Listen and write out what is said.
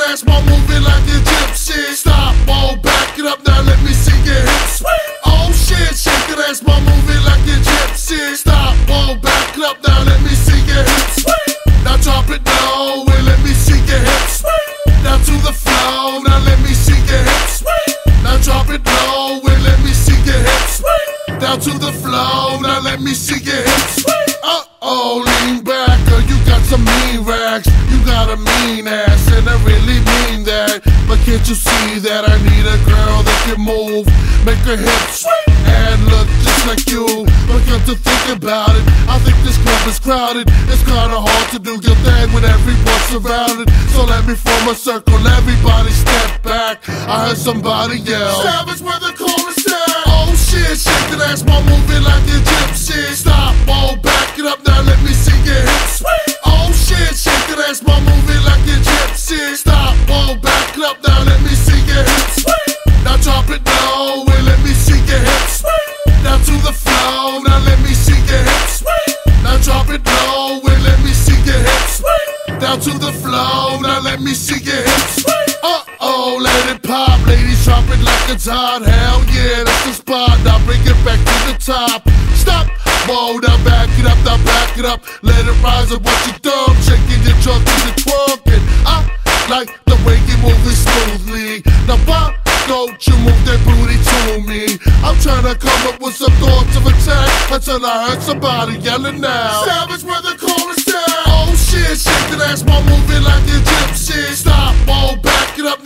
ass while moving like a gypsy. Stop, whoa, back it up now, let me see your hips. Oh shit, shake that ass while moving like a gypsy. Stop, whoa, back it up now, let me see your hips. Now drop it low and let me see your hips. Now to the flow, now let me see your hips. Now drop it low and let me see your hips. Down to the flow, now let me see your hips. Uh-oh, lean back, girl, you got some mean rags. You got a mean ass, and I really mean that. But can't you see that I need a girl that can move, make her hips, and look just like you? But come to think about it, I think this club is crowded. It's kinda hard to do your thing when everyone's surrounded. So let me form a circle, everybody step back. I heard somebody yell, Savage where the chorus at. Oh shit, shake that ass while moving like a gypsy. Stop, whoa, back it up now, let me see your hips. Oh shit, shake that ass while moving like a gypsy. Stop, whoa, back it up now, let me see your hips. Now drop it low and let me see your hips. Now to the flow, now let me see your hips. Now drop it low and let me see your hips. Down to the flow, now let me see your hips. Uh-oh, let it pop, ladies, drop it like it's hot. Hell yeah, that's the spot, now bring it back to the top. Stop, whoa, now back it up, now back it up. Let it rise up, what you dumb, shaking your trunk and your twerking. I like the way you move it smoothly. Now why don't you move that booty to me? I'm trying to come up with some thoughts of attack until I heard somebody yelling now, Savage where the chorus at. Oh shit, shake that ass while moving like a gypsy. Stop, whoa, back it up